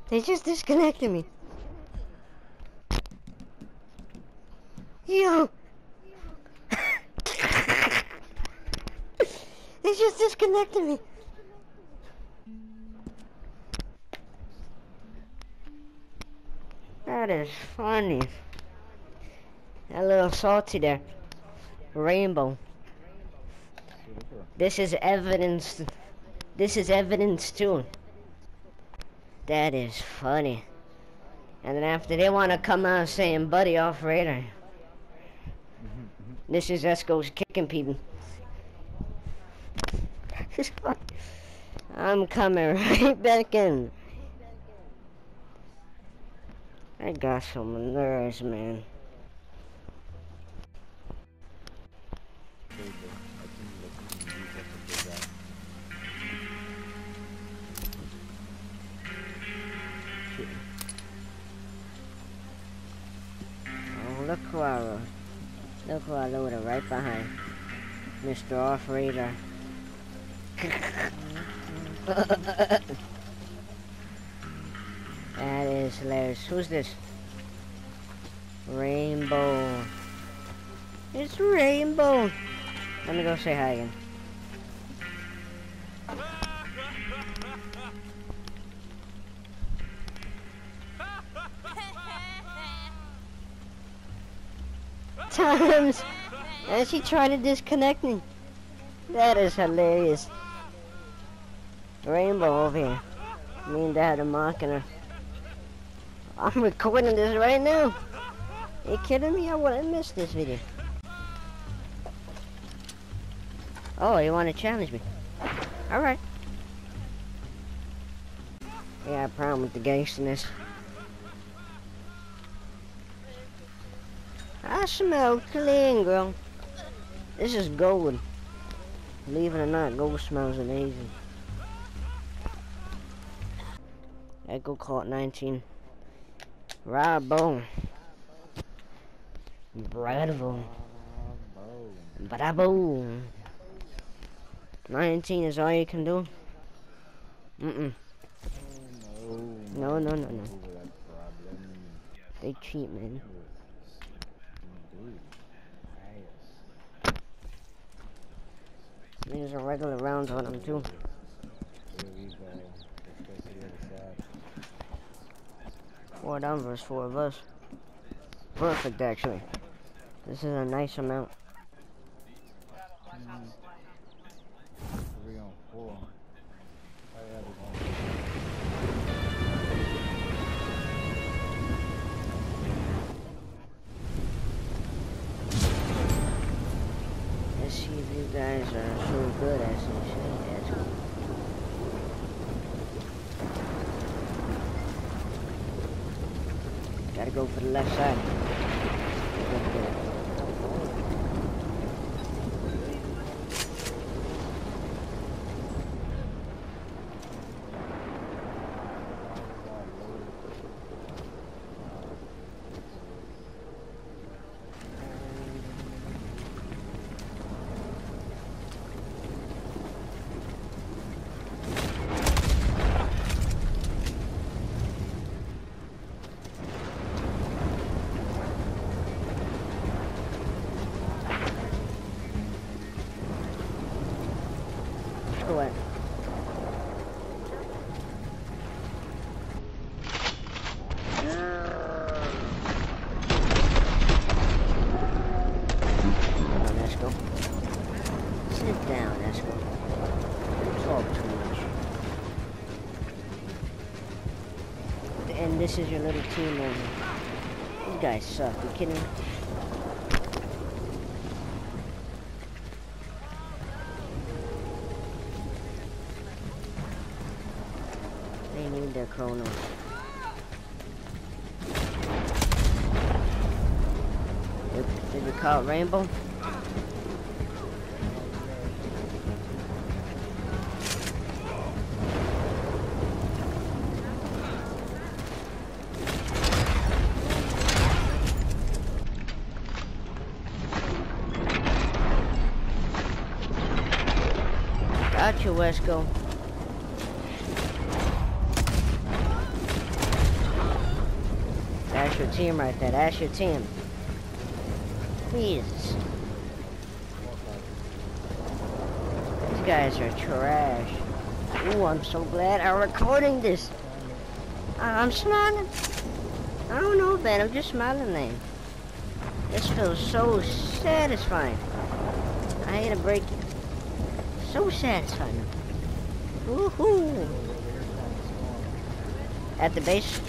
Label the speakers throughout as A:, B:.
A: They just disconnected me. Yo! They just disconnected me. That is funny. A little salty there. Rainbow. This is evidence. This is evidence too. That is funny. And then after they want to come out saying buddy off radar. This is Esko's kicking people. I'm coming right back in. I got some nerves, man. Oh, look who I rode. Look who I loaded right behind. Mr. Off Radar. That is hilarious. Who's this? Rainbow. It's Rainbow. Let me go say hi again. Times. And she tried to disconnect me. That is hilarious. Rainbow over here. Me and Dad are mocking her. I'm recording this right now. Are you kidding me? I wouldn't miss this video. Oh, you want to challenge me? Alright. I got a problem with the gangsterness. I smell clean, girl. This is gold. Believe it or not, gold smells amazing. Echo caught 19. Bravo. Bravo. Bravo. 19 is all you can do? Mm-mm. No. They cheat, man. There's a regular rounds on them, too. Four down versus four of us. Perfect, actually. This is a nice amount.
B: 3 on 4.
A: Let's see if you guys are so good at some shit. That's cool. Gotta go for the left side. What? Come on, Esko. Sit down, Esko. Don't talk too much. And this is your little team over. These guys suck. You kidding me? They need their chronos. Did you call it Rainbow? Got you, Esko. That's your team right there. That's your team. Jesus. These guys are trash. Ooh, I'm so glad I'm recording this. I'm smiling. I don't know, man. I'm just smiling, man. This feels so satisfying. I hate to break it. So satisfying. Woohoo! At the base.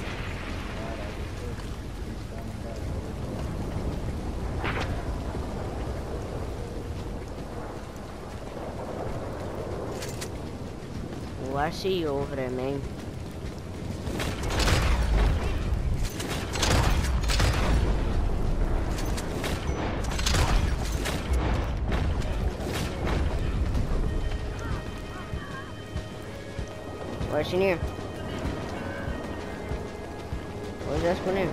A: Oh, I see you over there, man. Where's she near? Where's Esko near?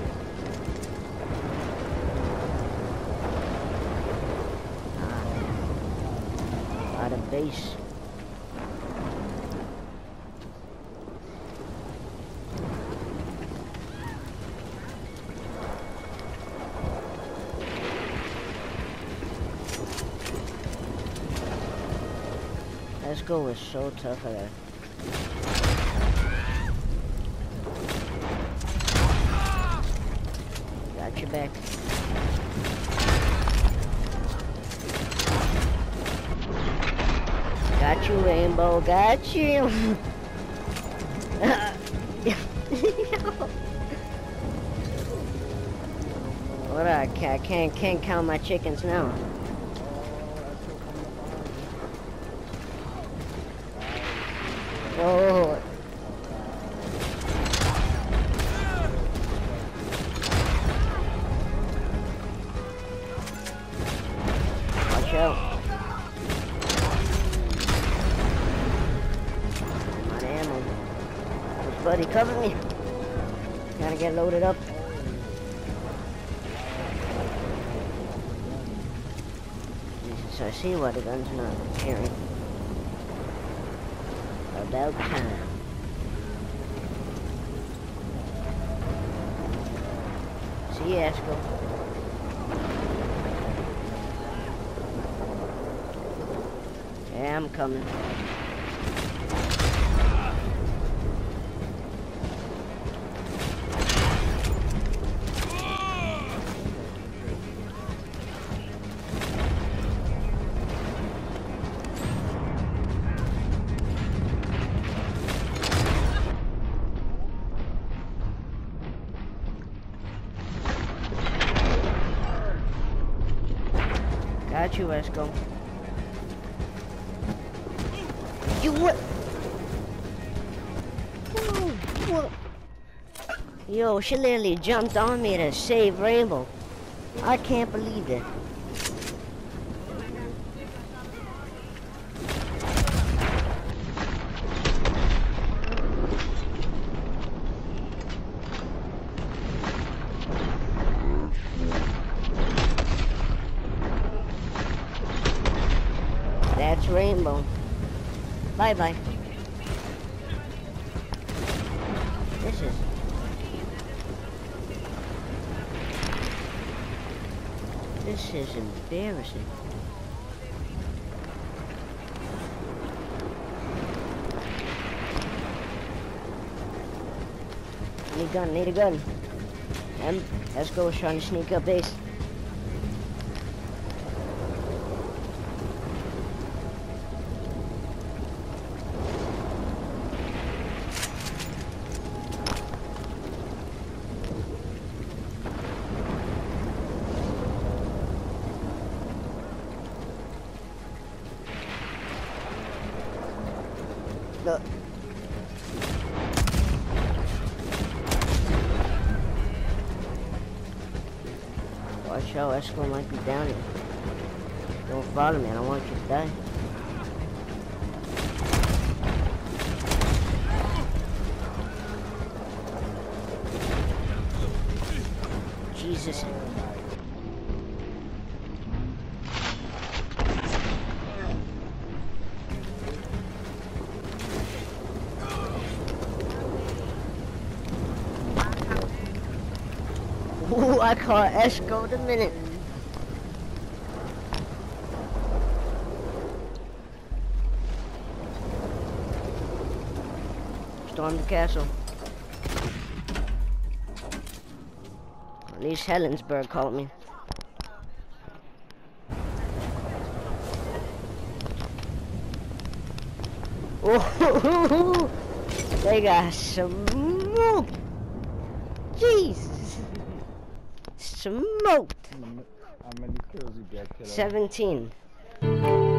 A: Out of base. Esko was so tough at that. Got your back. Got you, Rainbow. Got you. What? I can't count my chickens now. Oh. Watch out. I'm out of ammo. LitBuD-E, cover me. Gotta get loaded up. Jesus, I see why the gun's not carrying. About time. See you, Esko. Yeah, I'm coming. Got you, Esko. You what? Whoa. Yo, she literally jumped on me to save Rainbow. I can't believe that. That's Rainbow. Bye-bye. This is embarrassing. Need a gun. Esko was trying to sneak up base. Look. Watch out, Esko might be down here. Don't follow me, I don't want you to die. Jesus. Ooh, I caught Esko the minute. Storm the castle. At least Helensburgh called me. Oh, they got smoked. Jeez. Smoked.
B: How many kills you got?
A: 17.